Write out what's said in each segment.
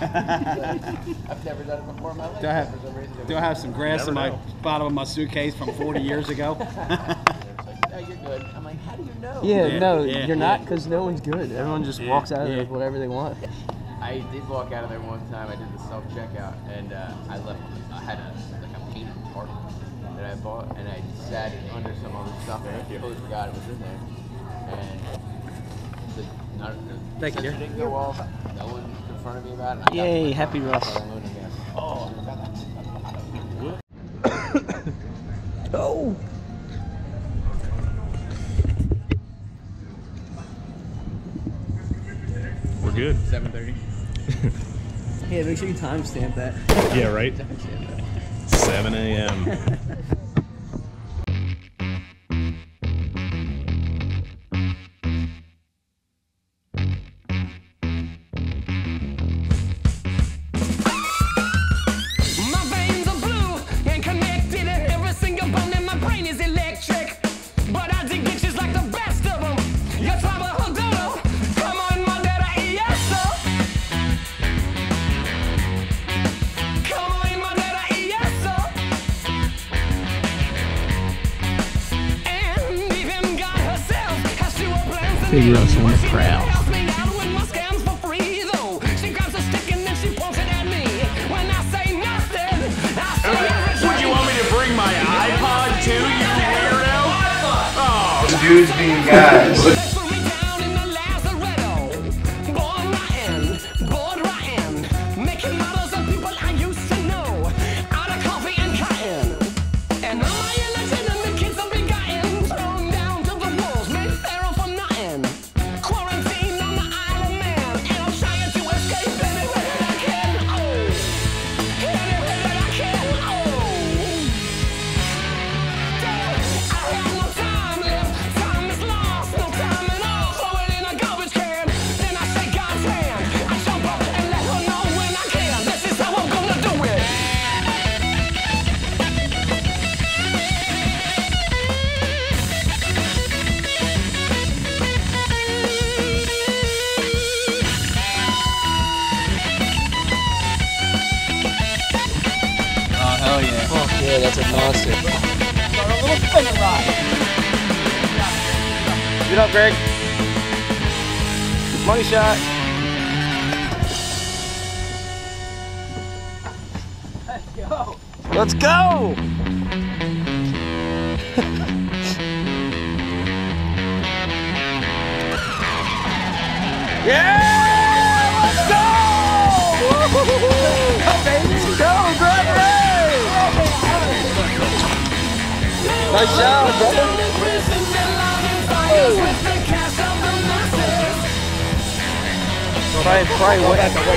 I've never done it before in my life. Do I have some grass in my bottom of my suitcase from 40 years ago? No, you're good. I'm like, how do you know? You're not, because no one's good. Everyone just walks out of there with whatever they want. I did walk out of there one time. I did the self-checkout, and I left. I had a painted tarp that I bought, and I sat under some other stuff, and I totally forgot it was in there. And the sensor didn't go off. No one confronted me about it. Yay, happy Russ. Oh. Oh. We're good. 7:30. Yeah, make sure you timestamp that. Yeah, right? 7 a.m. Figure us on the crowd. Would you want me to bring my iPod too, you weirdo? Oh, dudes being guys. Yeah, that's a monster. A little spinning rod. Get up, Greg. Money shot. Let's go. Let's go! Yeah! Let's go! Go, baby! Go, brother! Nice job, brother! Probably what?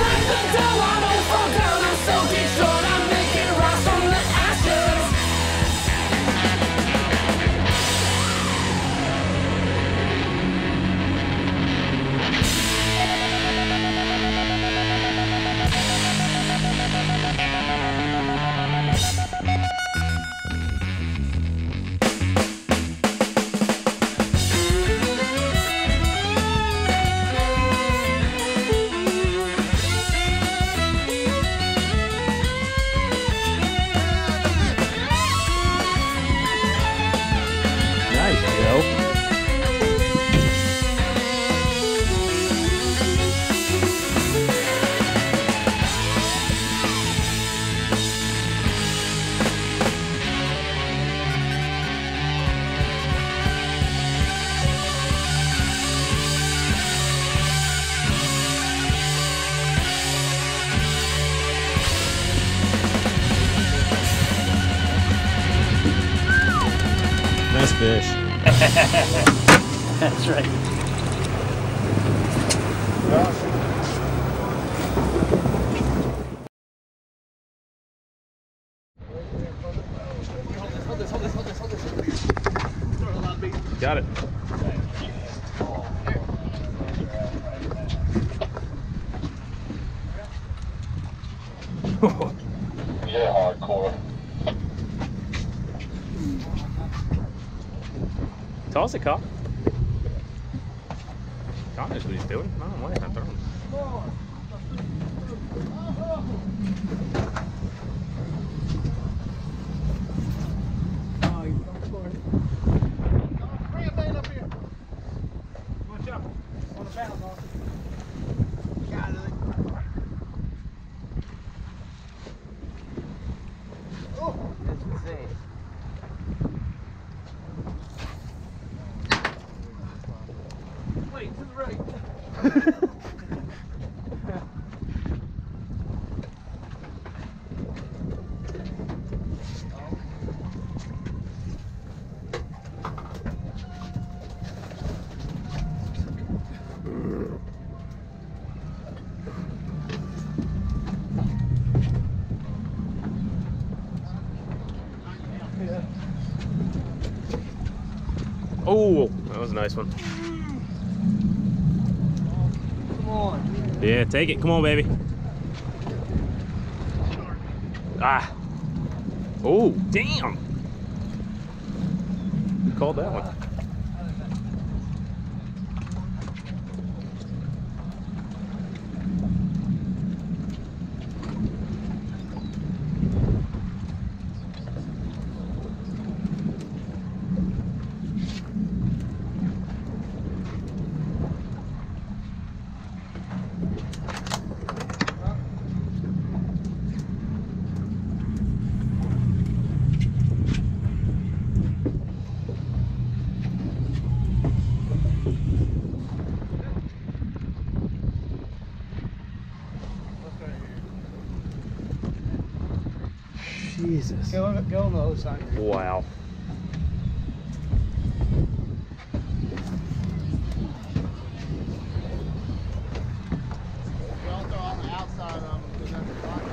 nice fish. That's right. Got it. Yeah, hardcore. Toss it, Capt. God knows what he's doing. I don't know why he's not throwing. Oh, that was a nice one. Come on. Yeah, take it. Come on, baby. Ah. Oh, damn. You called that one. Jesus. Go on the other side. Wow. Don't throw on the outside of them because that's the block.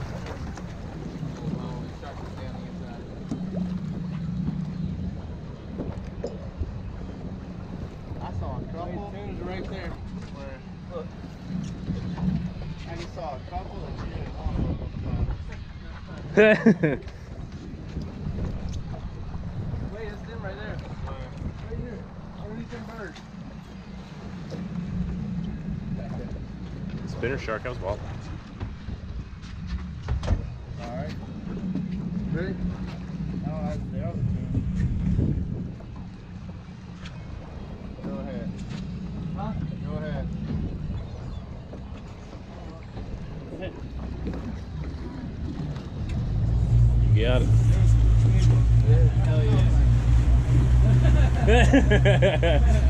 I saw a couple. Tuna's right there. Where? Look. I just saw a couple and she didn't want them. Wait, it's them right there. Right here. Underneath them birds. Spinner shark, that was wild. Alright. Ready? Oh, that's the other two. Go ahead. Huh? Go ahead. You got it. Hell yeah.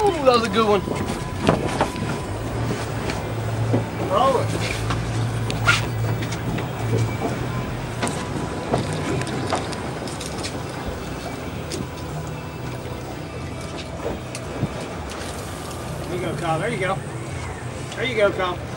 Ooh, that was a good one. Throw it. There you go, Capt. There you go. There you go, Capt.